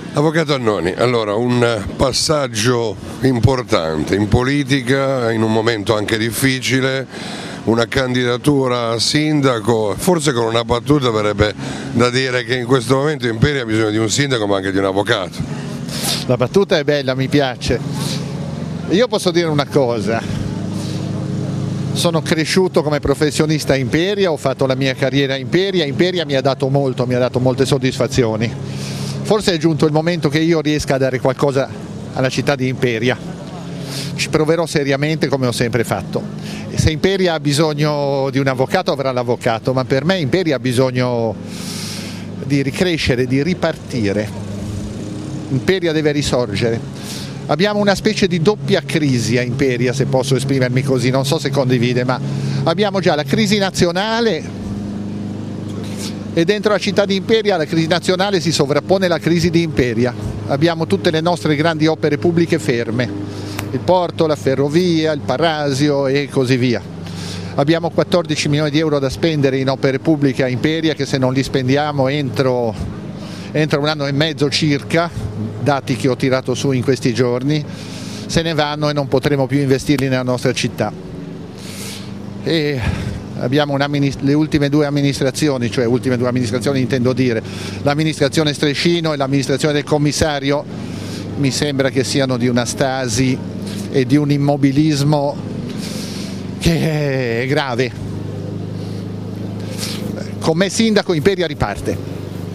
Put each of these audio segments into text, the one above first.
Avvocato Annoni, allora un passaggio importante in politica, in un momento anche difficile, una candidatura a sindaco, forse con una battuta verrebbe da dire che in questo momento Imperia ha bisogno di un sindaco ma anche di un avvocato. La battuta è bella, mi piace. Io posso dire una cosa, sono cresciuto come professionista a Imperia, ho fatto la mia carriera a Imperia mi ha dato molto, mi ha dato molte soddisfazioni. Forse è giunto il momento che io riesca a dare qualcosa alla città di Imperia. Ci proverò seriamente come ho sempre fatto. Se Imperia ha bisogno di un avvocato avrà l'avvocato, ma per me Imperia ha bisogno di ricrescere, di ripartire. Imperia deve risorgere. Abbiamo una specie di doppia crisi a Imperia, se posso esprimermi così, non so se condivide, ma abbiamo già la crisi nazionale e dentro la città di Imperia la crisi nazionale si sovrappone alla crisi di Imperia. Abbiamo tutte le nostre grandi opere pubbliche ferme, il porto, la ferrovia, il Parasio e così via. Abbiamo 14 milioni di euro da spendere in opere pubbliche a Imperia che se non li spendiamo entro un anno e mezzo circa, dati che ho tirato su in questi giorni, se ne vanno e non potremo più investirli nella nostra città. E abbiamo le ultime due amministrazioni, cioè ultime due amministrazioni intendo dire, l'amministrazione Strescino e l'amministrazione del commissario, mi sembra che siano di una stasi e di un immobilismo che è grave. Con me sindaco Imperia riparte.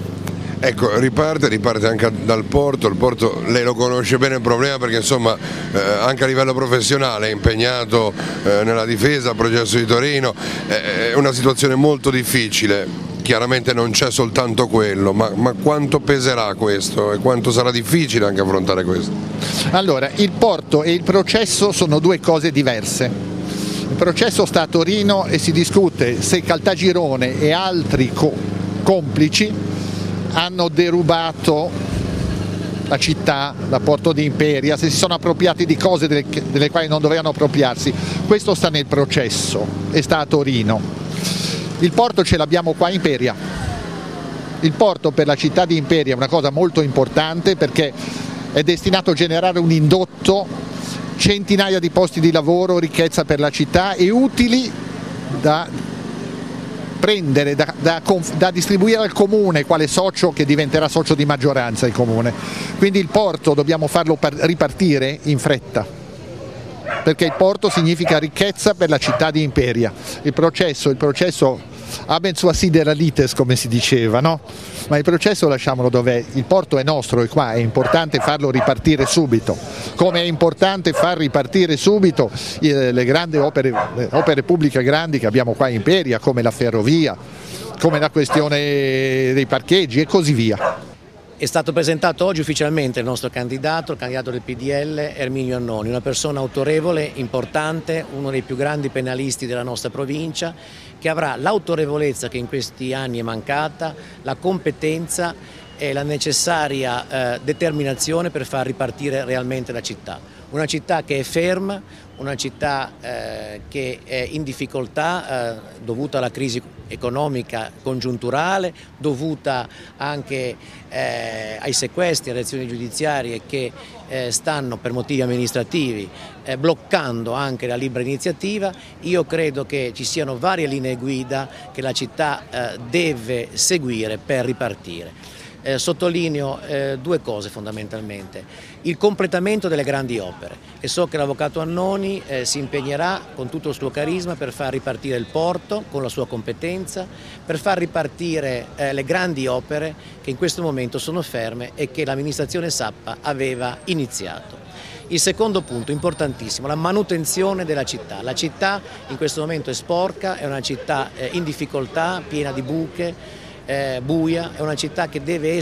Ecco, riparte anche dal porto, il porto lei lo conosce bene il problema perché insomma anche a livello professionale è impegnato nella difesa, al processo di Torino, è una situazione molto difficile, chiaramente non c'è soltanto quello, ma quanto peserà questo e quanto sarà difficile anche affrontare questo? Allora, il porto e il processo sono due cose diverse. Il processo sta a Torino e si discute se Caltagirone e altri complici hanno derubato la città, la Porto di Imperia, se si sono appropriati di cose delle quali non dovevano appropriarsi. Questo sta nel processo e sta a Torino. Il porto ce l'abbiamo qua a Imperia. Il porto per la città di Imperia è una cosa molto importante perché è destinato a generare un indotto, centinaia di posti di lavoro, ricchezza per la città e utili da prendere, da distribuire al comune quale socio che diventerà socio di maggioranza il comune. Quindi il porto dobbiamo farlo ripartire in fretta, perché il porto significa ricchezza per la città di Imperia. Il processo habent sua sideralites, come si diceva, no? Ma il processo lasciamolo dov'è, il porto è nostro e qua è importante farlo ripartire subito, come è importante far ripartire subito le grandi opere pubbliche grandi che abbiamo qua in Imperia, come la ferrovia, come la questione dei parcheggi e così via. È stato presentato oggi ufficialmente il nostro candidato, il candidato del PDL, Erminio Annoni, una persona autorevole, importante, uno dei più grandi penalisti della nostra provincia, che avrà l'autorevolezza che in questi anni è mancata, la competenza e la necessaria determinazione per far ripartire realmente la città. Una città che è ferma, una città che è in difficoltà dovuta alla crisi economica congiunturale, dovuta anche ai sequestri, alle azioni giudiziarie che stanno per motivi amministrativi bloccando anche la libera iniziativa. Io credo che ci siano varie linee guida che la città deve seguire per ripartire. Sottolineo due cose fondamentalmente: il completamento delle grandi opere, e so che l'avvocato Annoni si impegnerà con tutto il suo carisma per far ripartire il porto con la sua competenza, per far ripartire le grandi opere che in questo momento sono ferme e che l'amministrazione Sappa aveva iniziato. Il secondo punto importantissimo, la manutenzione della città. La città in questo momento è sporca, è una città in difficoltà, piena di buche, buia, è una città che deve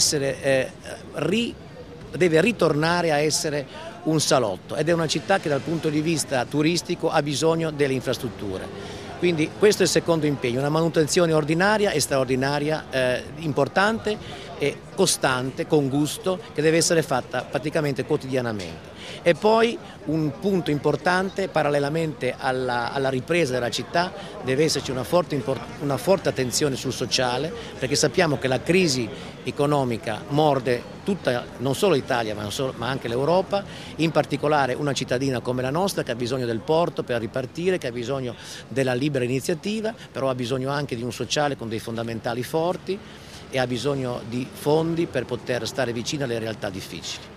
ritornare a essere un salotto, ed è una città che dal punto di vista turistico ha bisogno delle infrastrutture. Quindi questo è il secondo impegno, una manutenzione ordinaria e straordinaria importante, e costante, con gusto, che deve essere fatta praticamente quotidianamente. E poi un punto importante, parallelamente alla ripresa della città, deve esserci una forte attenzione sul sociale, perché sappiamo che la crisi economica morde tutta, non solo l'Italia ma anche l'Europa, in particolare una cittadina come la nostra che ha bisogno del porto per ripartire, che ha bisogno della libera iniziativa, però ha bisogno anche di un sociale con dei fondamentali forti e ha bisogno di fondi per poter stare vicino alle realtà difficili.